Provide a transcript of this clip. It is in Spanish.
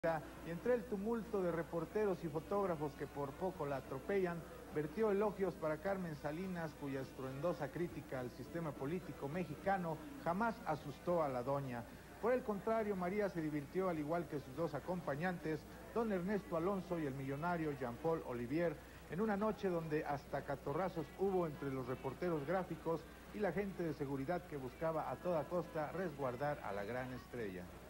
Y entre el tumulto de reporteros y fotógrafos que por poco la atropellan, vertió elogios para Carmen Salinas, cuya estruendosa crítica al sistema político mexicano jamás asustó a la doña. Por el contrario, María se divirtió al igual que sus dos acompañantes, don Ernesto Alonso y el millonario Jean-Paul Olivier, en una noche donde hasta catorrazos hubo entre los reporteros gráficos y la gente de seguridad que buscaba a toda costa resguardar a la gran estrella.